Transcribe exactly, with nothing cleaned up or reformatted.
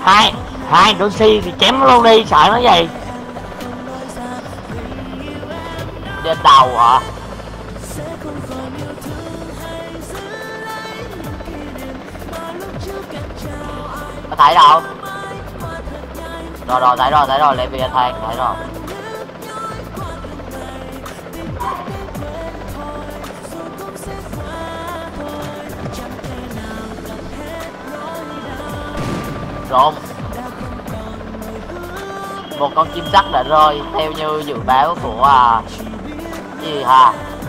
hai hai Lucy thì chém luôn đi, sợ nó gì. Trên đầu hả? Có thấy đâu? Rồi rồi thấy rồi thấy rồi, lấy bia than thấy rồi. Rộn. Một con chim sắt đã rơi theo như dự báo của à, gì hả?